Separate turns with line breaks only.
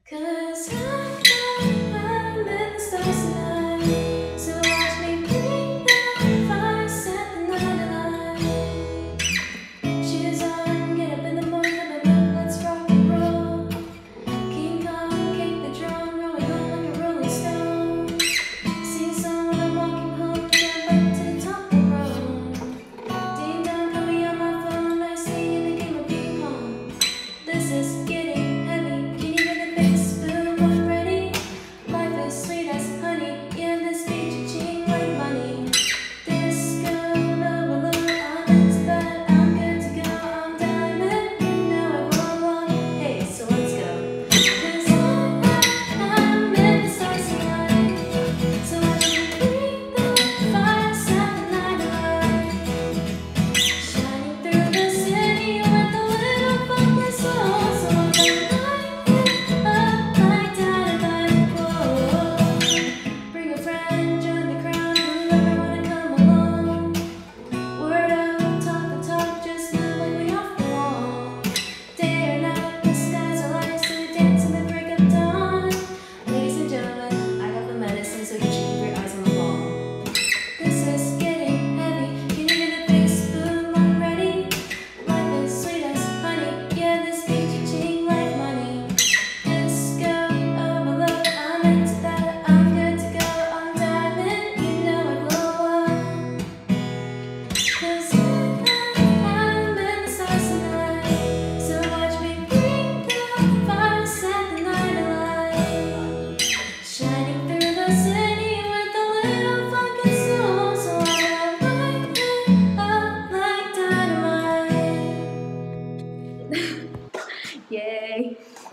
'Cause I'm in the stars tonight. So watch me bring the fire, set the night alight. Shoes on, get up in the morning, up and up, let's rock and roll. King Kong, kick the drum, rolling on like a rolling stone. Sing a song when I'm walking home, jump up to the top of the road. Ding dong, call me on my phone, I sing in the game of ping pong. This is getting heavy, can you hear the bass? Boom, I'm ready. Life is sweet as honey, yeah, this beat ching like money. Disco, no below, I'm into that, I'm good to go, I'm diamond, you know I belong. Hey, so let's go. 'Cause I'm in the stars tonight. So watch me bring the fire, set the night alight. Shining through the city with a little funky soul. So I'm gonna light it up like dynamite. Whoa. Bring a friend, join the crowd, whoever wanna come along. Word out, talk the talk, just move like we off the wall. Day or night, the skies are light, so we dance in the break of dawn. Ladies and gentlemen, I got the medicine, so you should keep your eyes on the ball. This is getting heavy, can you hear the bass? Boom, I'm ready. Life is sweet as honey, yeah, this beat ching like money. Disco, overload, I'm into that, I'm good to go, I'm diamond, you know I glow up. 'Cause I'm in the stars tonight. So watch me bring the fire, set the night alight. Shining through the city with a little funky soul. So I'm gonna light it up like dynamite. Yay.